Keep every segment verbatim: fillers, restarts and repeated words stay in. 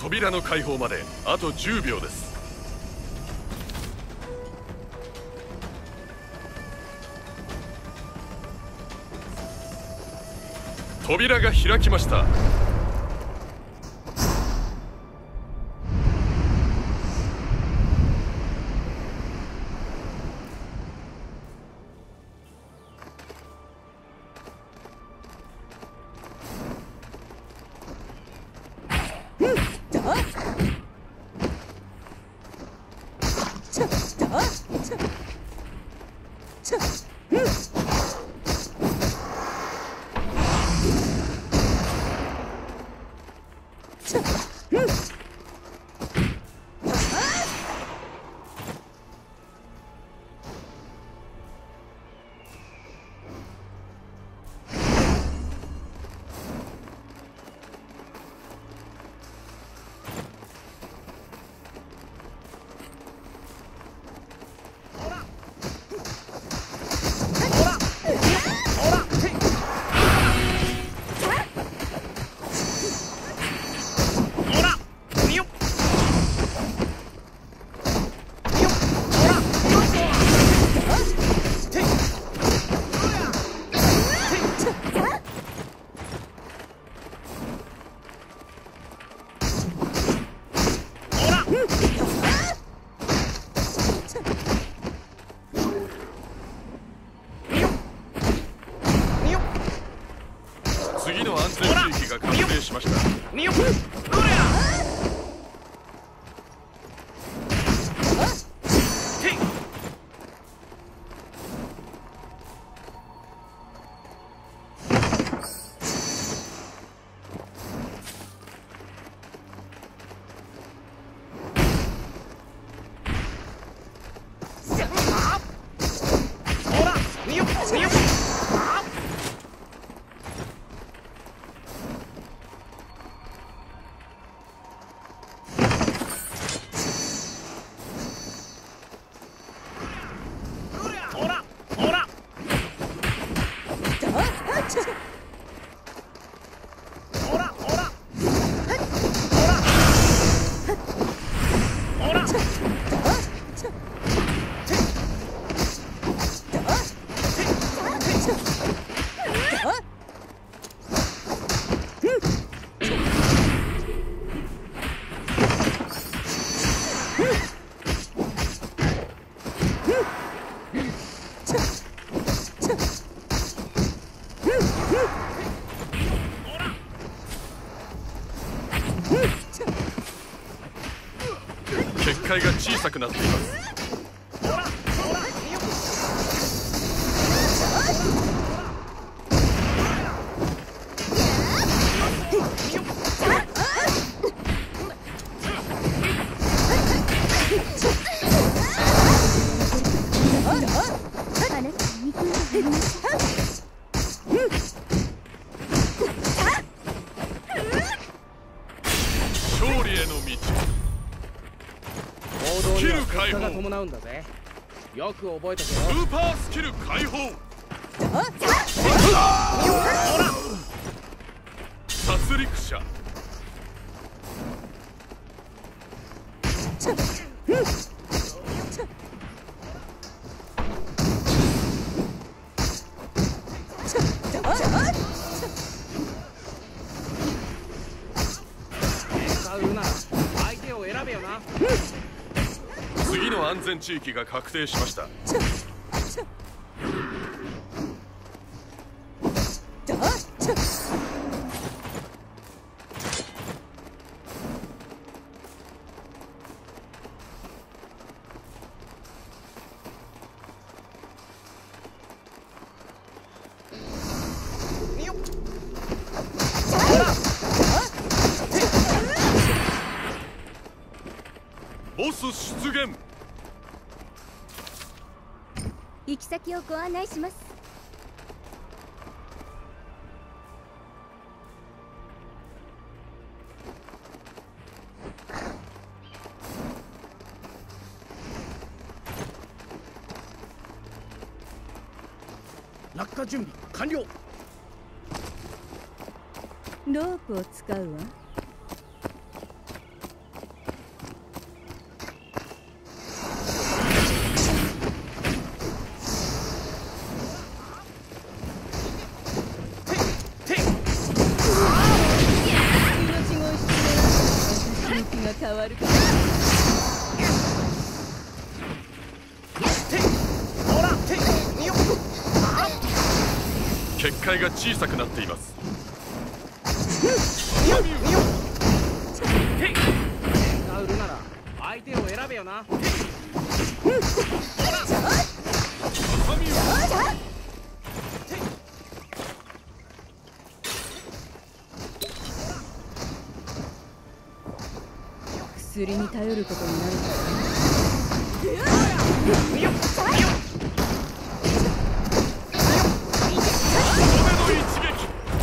扉の開放まであとじゅうびょうです。扉が開きました。次の安全地域が確定しました。結界が小さくなっています。勝利への道。スキル解放が伴うんだぜ。よく覚えておけよ。スーパースキル解放。殺戮者。使うなら相手を選べよな。次の安全地域が確定しました。ボス出現。 行き先をご案内します。 落下準備完了。 ロープを使うわ。 変わるか。 結界が小さくなっています。 売るなら相手を選べよな。 薬に頼ることになるから。 の一撃。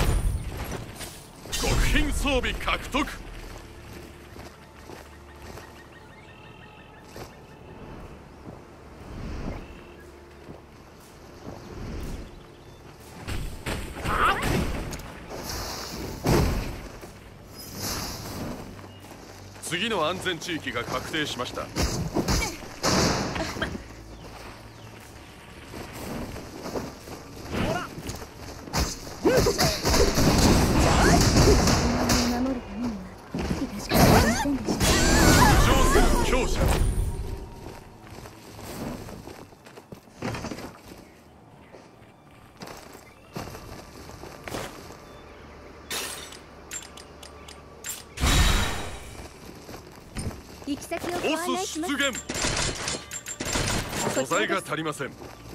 極品装備獲得。次の安全地域が確定しました。 行き先をご案内します。 出現。素材が足りません。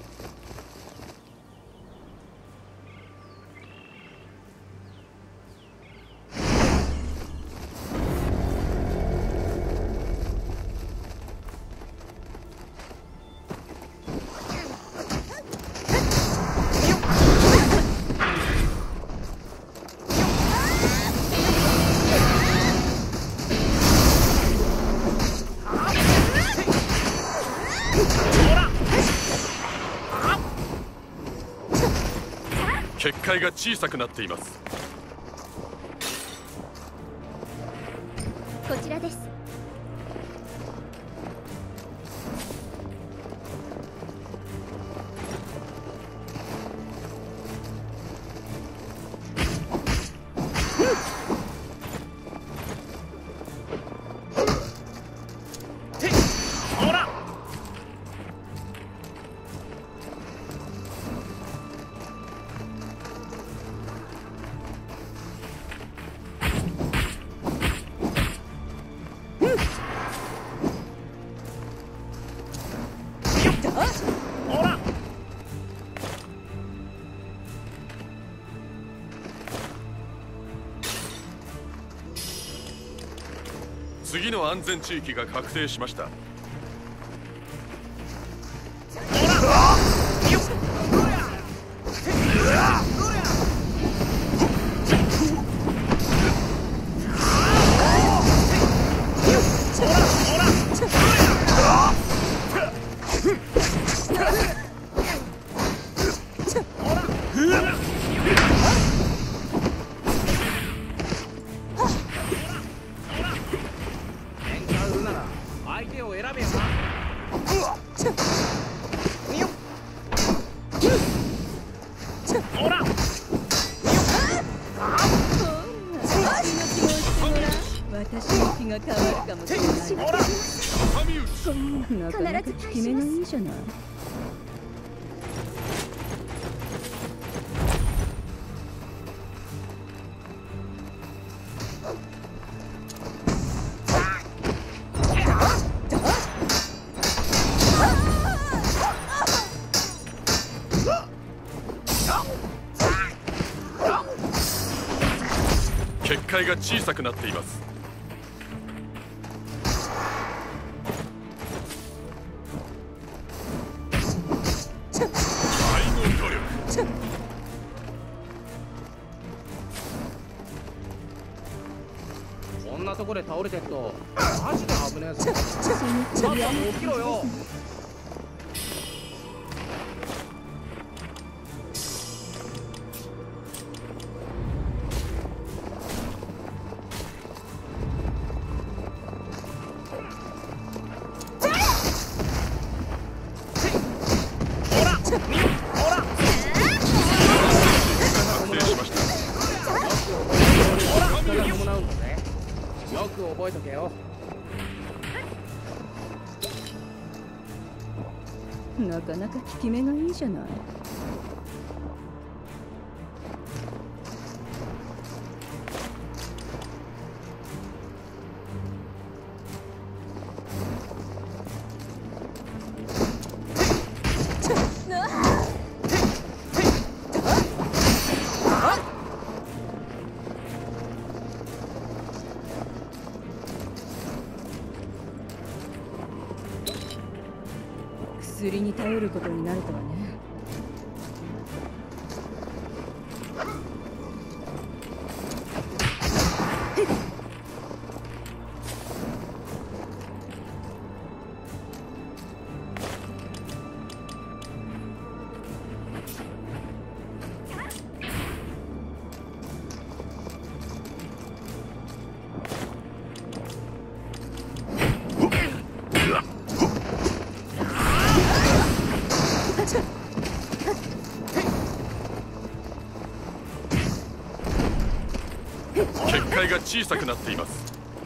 結界が小さくなっています。 こちらです。 次の安全地域が確定しました。 相手を選べよな。ほら。 私の気が変わるかもしれない。なかなか効き目がいいじゃない。 結界が小さくなっています。愛の努力。 こんなとこで倒れてるとマジで危ねえぞ。ちょっと起きろよ。よく覚えとけよ。 なかなか効き目がいいじゃない。薬に頼ることになるとはね。 結界が小さくなっています。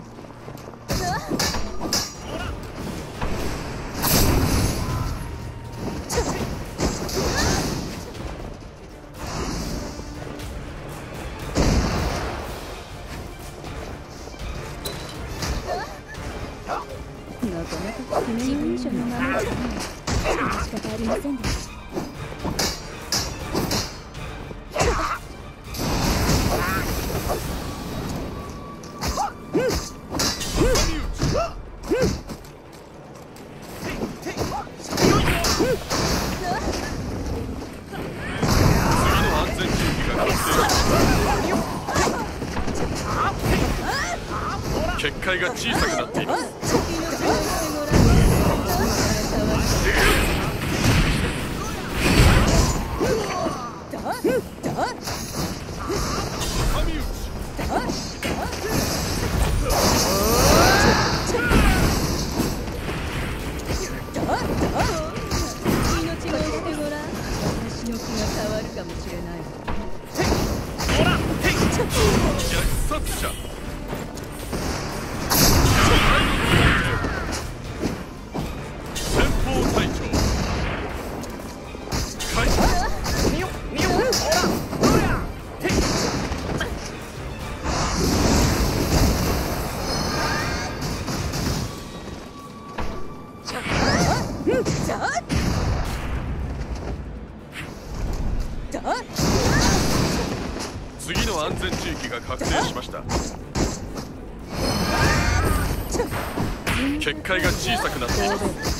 なかなか自分所のままじゃない。仕方ありませんでした。 結界が小さくなっています。 私の気が変わるかもしれない。 虐殺者。先方隊長。開始。見よ見よ。ほらほら。次の安全地域が確定しました。結界が小さくなっています。